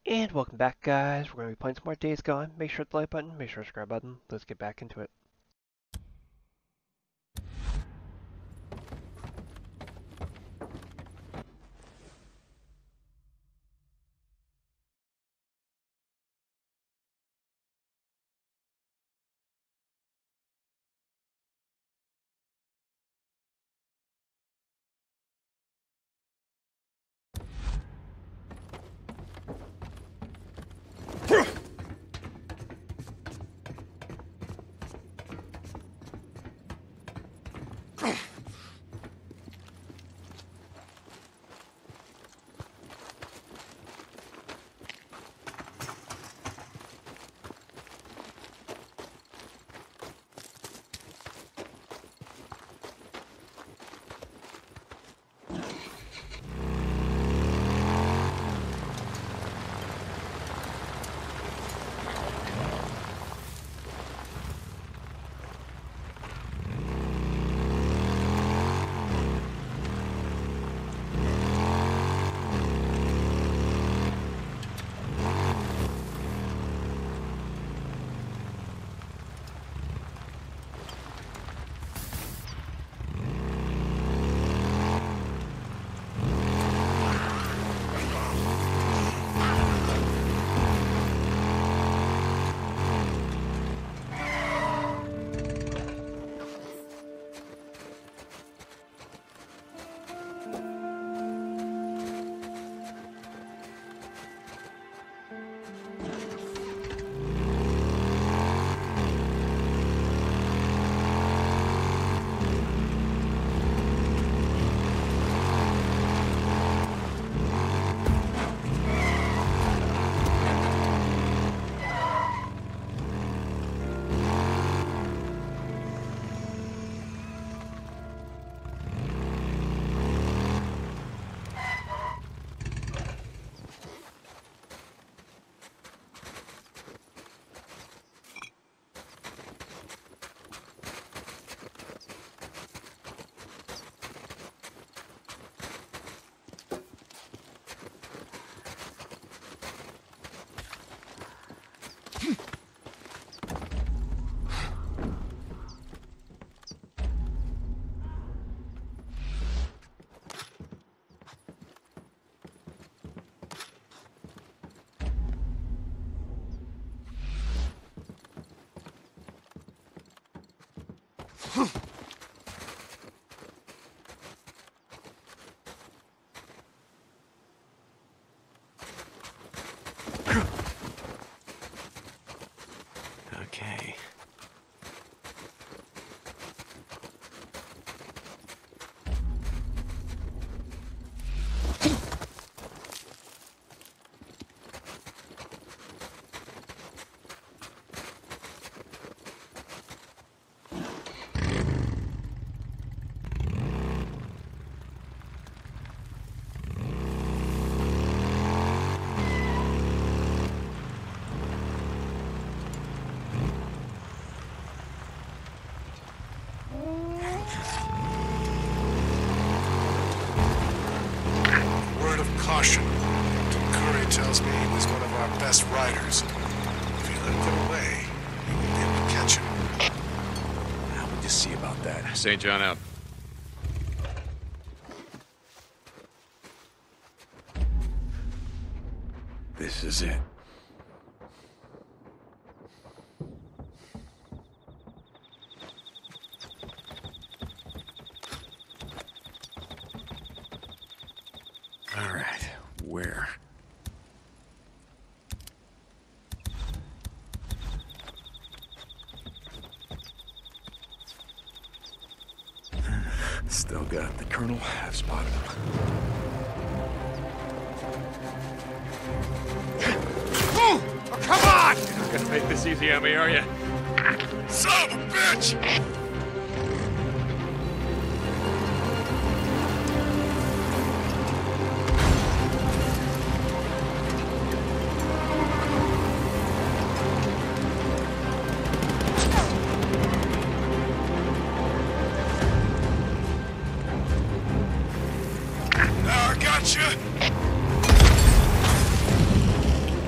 And welcome back, guys. We're going to be playing some more Days Gone. Make sure to hit the like button, make sure to subscribe button. Let's get back into it. Okay. Caution. Curry tells me he was one of our best riders. If he let him get away, we won't be able to catch him. How would you see about that? St. John out. This is it. All right, where? Still got the Colonel. I've spotted him. Oh, come on! You're not gonna make this easy on me, are you? Son of a bitch! Now I got you!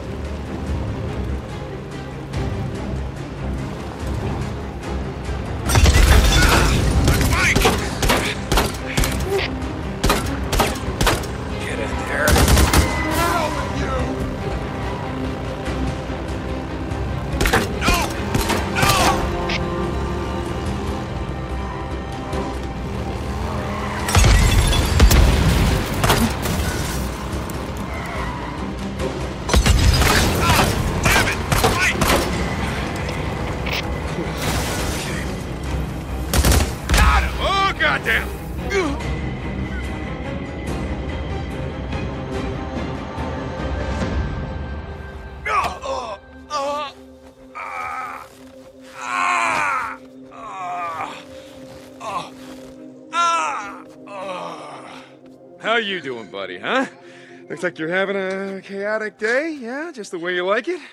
you doing, buddy, huh? Looks like you're having a chaotic day, yeah? Just the way you like it?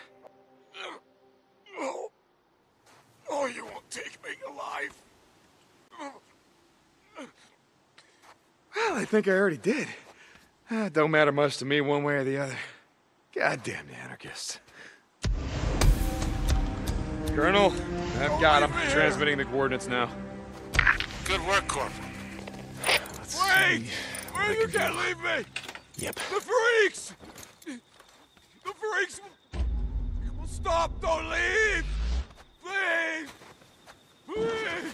Oh, you won't take me alive. Well, I think I already did. Don't matter much to me one way or the other. Goddamn anarchists. Colonel, I've got him. Transmitting the coordinates now. Good work, Corporal. Wait! Wait, you can't leave me! Yep. The freaks! The freaks will stop! Don't leave! Please! Please!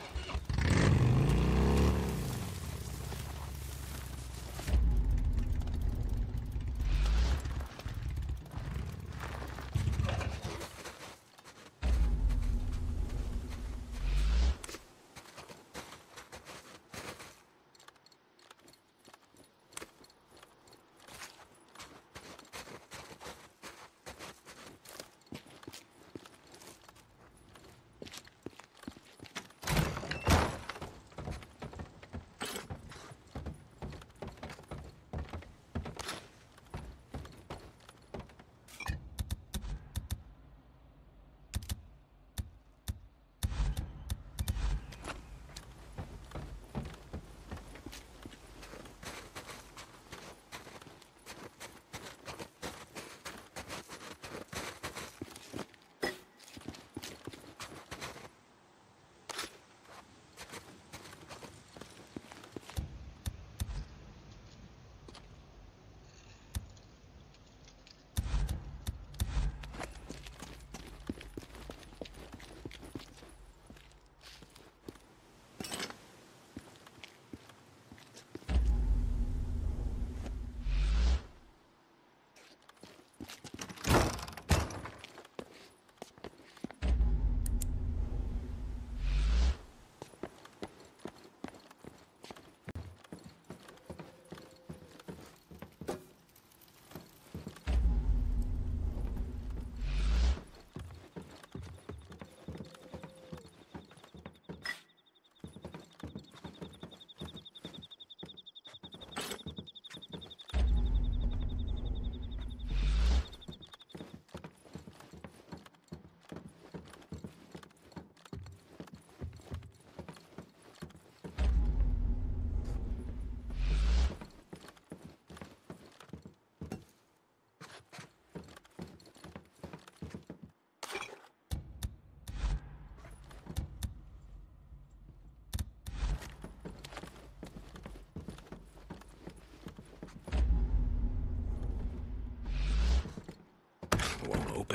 Won't open.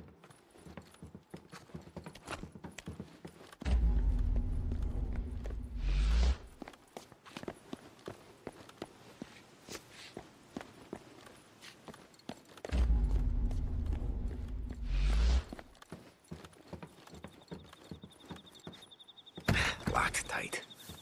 Locked tight.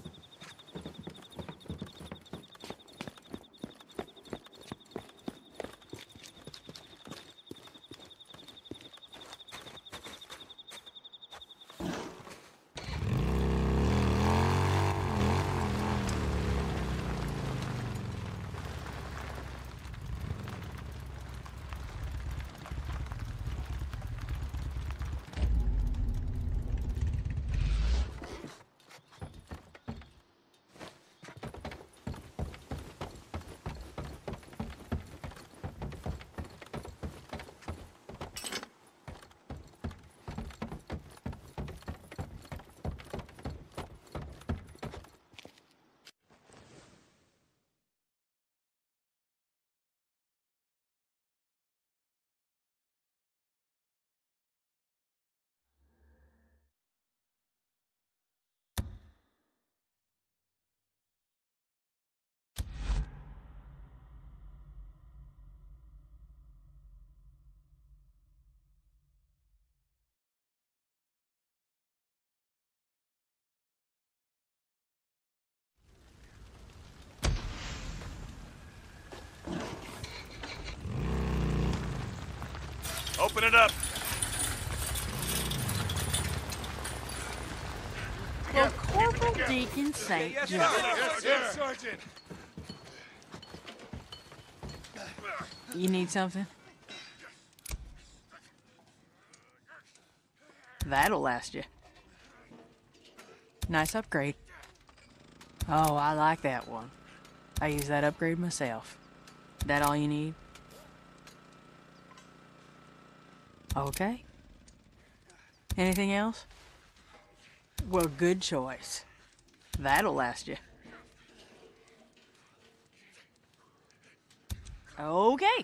Open it up! Well, Corporal Deacon St. Yes, Sergeant! You need something? That'll last you. Nice upgrade. Oh, I like that one. I use that upgrade myself. That all you need? Okay. Anything else? Well, good choice. That'll last you. Okay.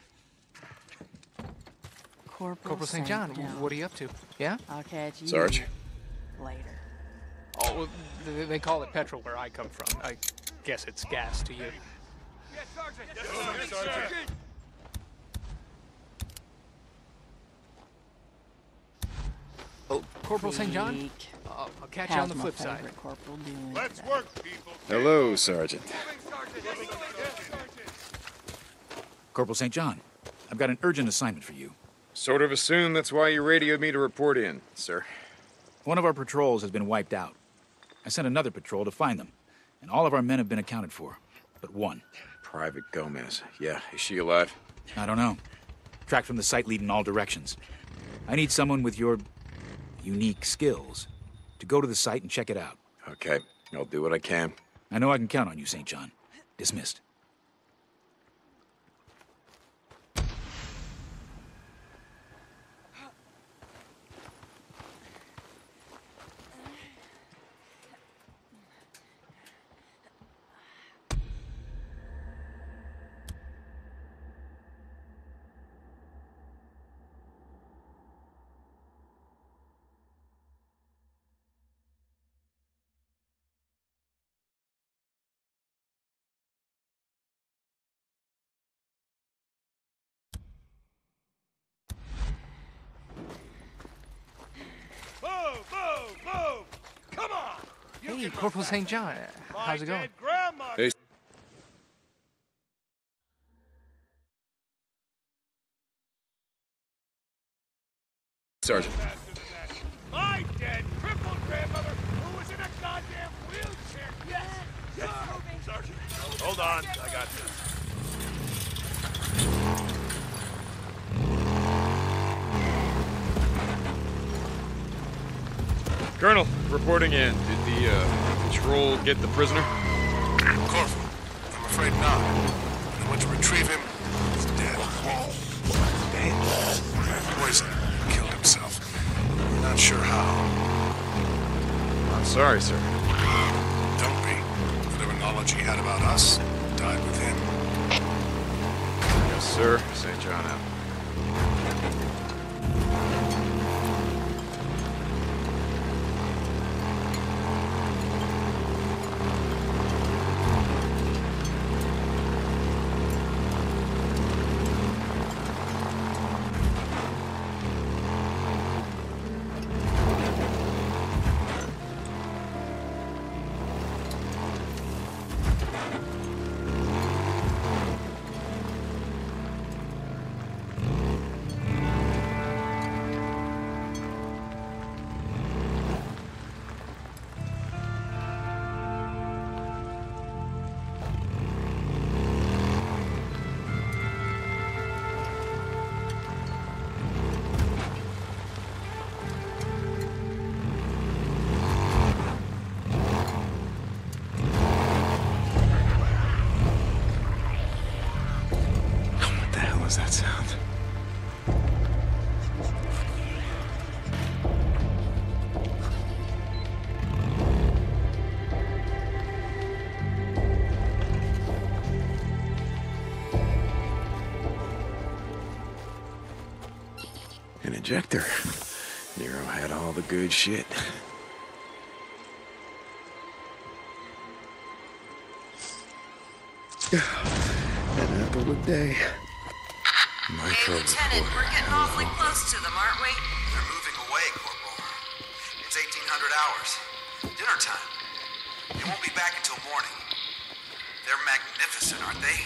Corporal St. John, what are you up to? Yeah? I'll catch you Sarge. later. Oh, well, they call it petrol where I come from. I guess it's gas to you. Oh, Corporal St. John? I'll catch you on the flip side. Let's work, people. Hello, Sergeant. Corporal St. John, I've got an urgent assignment for you. Sort of assumed that's why you radioed me to report in, sir. One of our patrols has been wiped out. I sent another patrol to find them, and all of our men have been accounted for, but one. Private Gomez. Yeah, is she alive? I don't know. Tracked from the site lead in all directions. I need someone with your unique skills to go to the site and check it out. Okay, I'll do what I can. I know I can count on you, St. John. Dismissed. Move, move, move! Come on! Hey, Corporal St. John, how's it going? Hey, Sergeant. My dead, crippled grandmother who was in a goddamn wheelchair! Yes! Sergeant, hold on, I got this. Colonel, reporting in. Did the patrol get the prisoner? Corporal, I'm afraid not. I went to retrieve him. He's dead. Poison. Killed himself. Not sure how. I'm sorry, sir. Don't be. Whatever knowledge he had about us died with him. Yes, sir. St. John out. What was that sound? An ejector. Nero had all the good shit. An apple a day. Hey, Lieutenant, we're getting awfully close to them, aren't we? They're moving away, Corporal. It's 1800 hours. Dinner time. They won't be back until morning. They're magnificent, aren't they?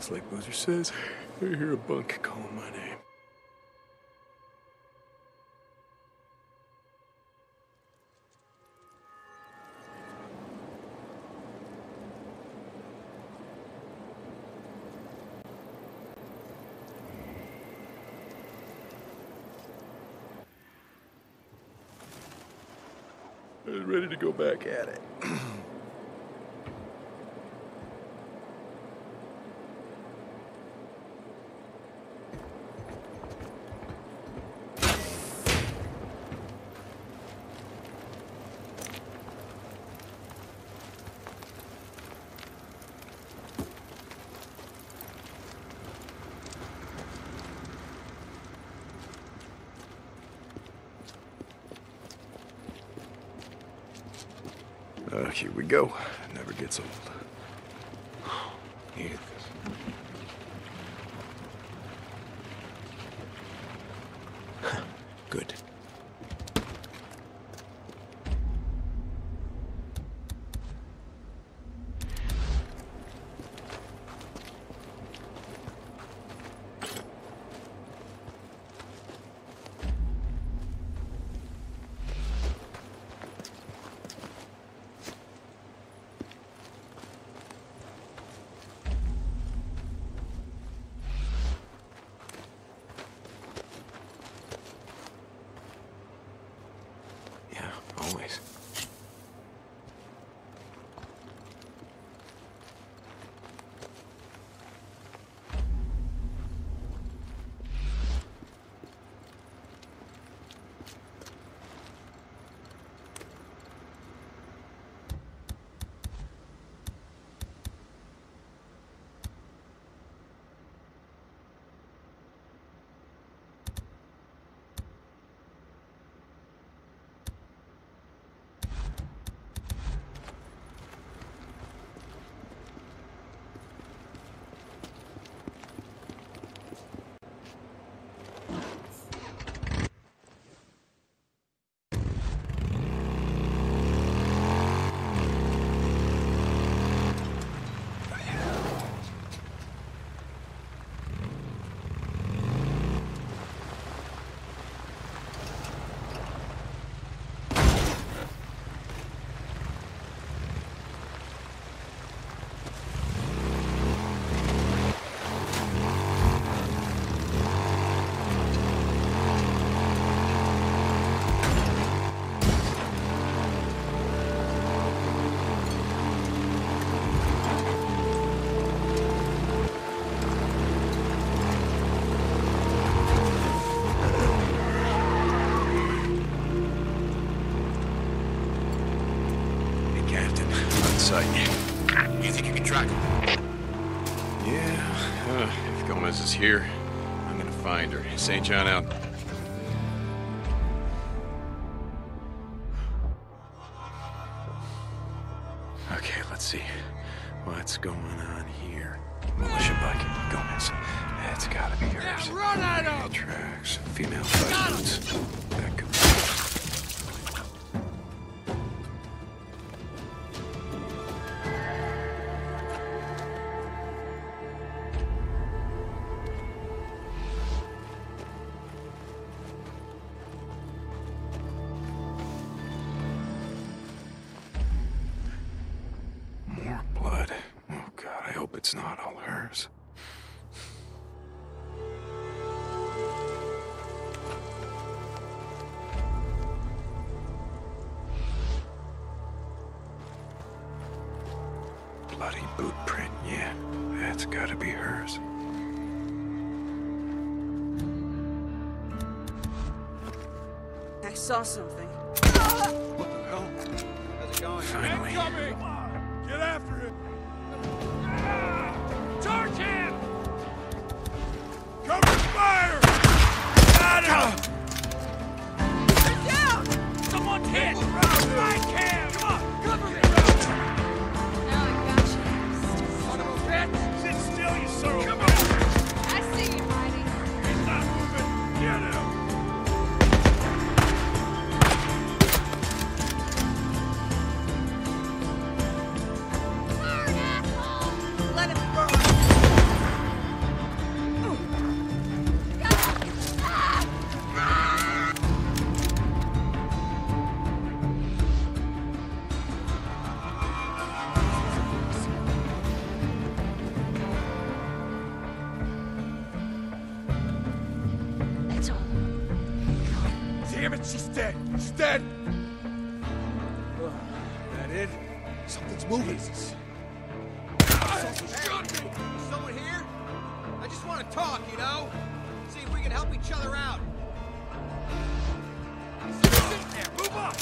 It's like Boozer says, I hear a bunk calling my name. I was ready to go back at it. Here we go. Never gets old. Needed this. Good. Always. You think you can track him? Yeah, if Gomez is here, I'm gonna find her. St. John out. Okay, let's see. What's going on here? Militia bike. Gomez. That's gotta be hers. Yeah, run at him! Tracks. Female bike boots. That could be. It's not all hers. Bloody boot print, yeah. That's gotta be hers. I saw something. What the hell? How's it going? Finally. Incoming! Get after him! Charge him! Cover fire! Got him! Get down! Someone's hit! Right cam! Come on, cover me! Now I got you. Son of a bitch! Sit still, you son of a bitch! I see you, Mighty. He's not moving! Get him! damn it, she's dead. She's dead. That it? Something's moving. Jesus. Hey, someone here? I just want to talk, you know? See if we can help each other out. Sit there. Move up.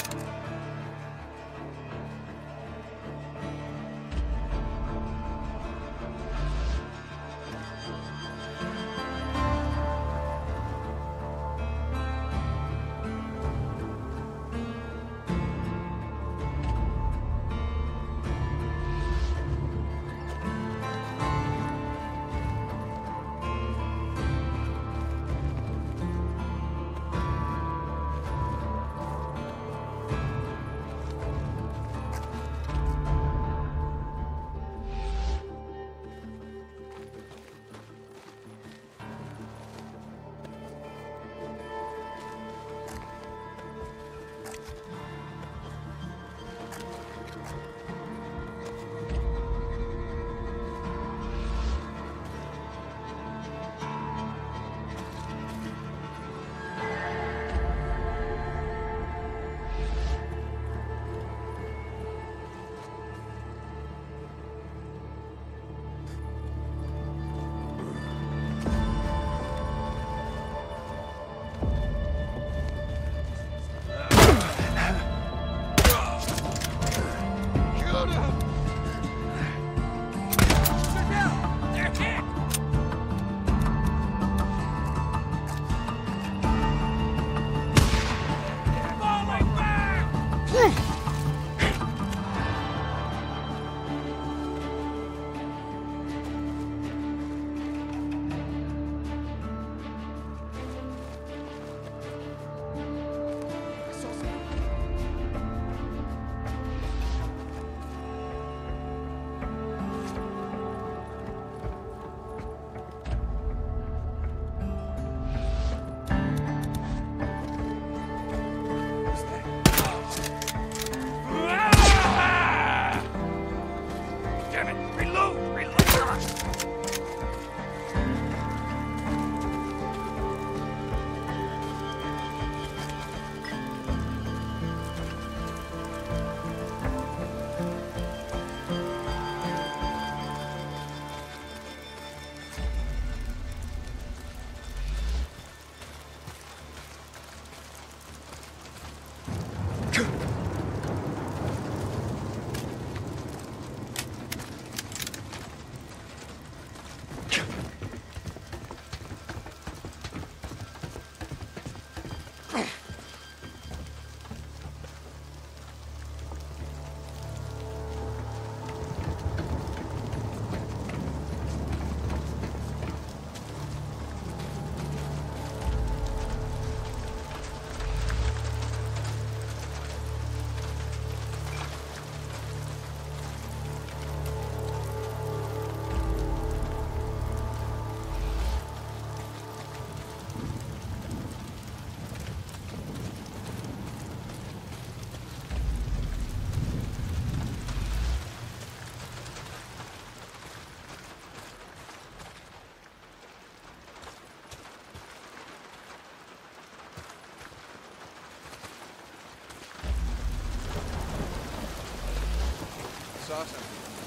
Saw something.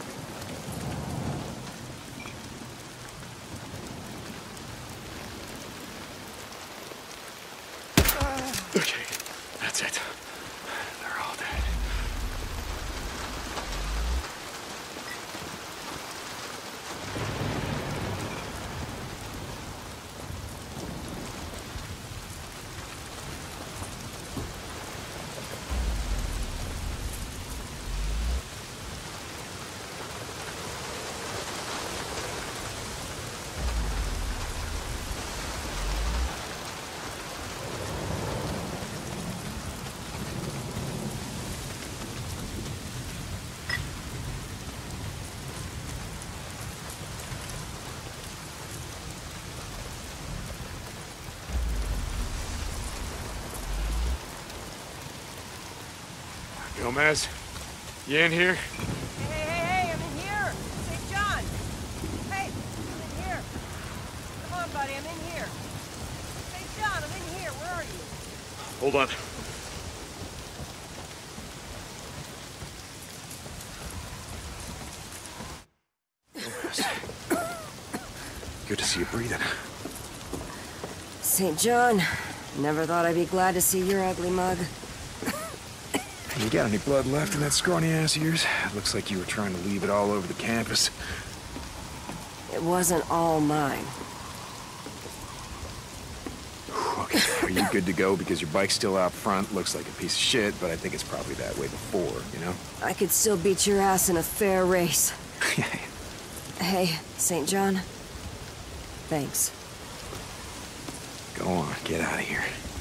Okay, that's it. They're all dead. Gomez, you in here? Hey, I'm in here. St. John. Hey, I'm in here. Come on, buddy, I'm in here. St. John, I'm in here. Where are you? Hold on. Good to see you breathing. St. John, never thought I'd be glad to see your ugly mug. You got any blood left in that scrawny ass of yours? Looks like you were trying to leave it all over the campus. It wasn't all mine. Okay, are you good to go? Because your bike's still out front. Looks like a piece of shit, but I think it's probably that way before, you know? I could still beat your ass in a fair race. Hey, St. John. Thanks. Go on, get out of here.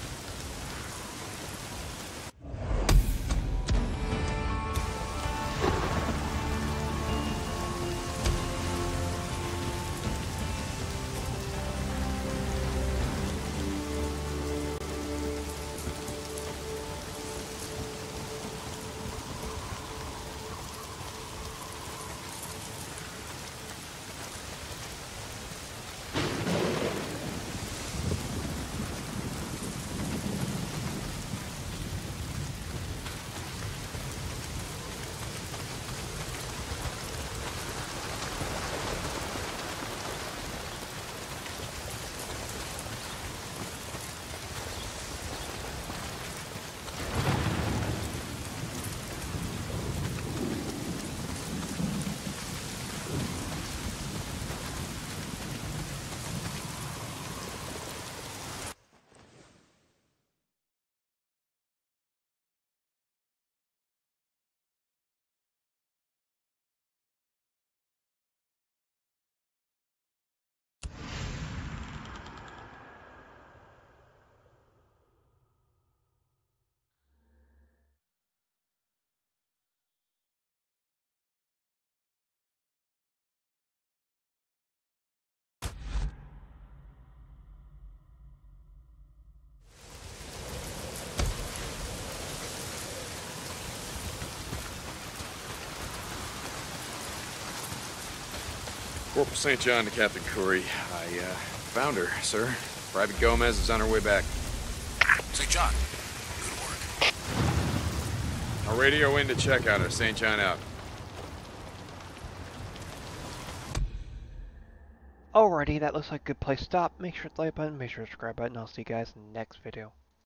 Corporal St. John to Captain Curry. I found her, sir. Private Gomez is on her way back. St. John, good work. I'll radio in to check on her. St. John out. Alrighty, that looks like a good place to stop. Make sure to like button, make sure to subscribe button. I'll see you guys in the next video.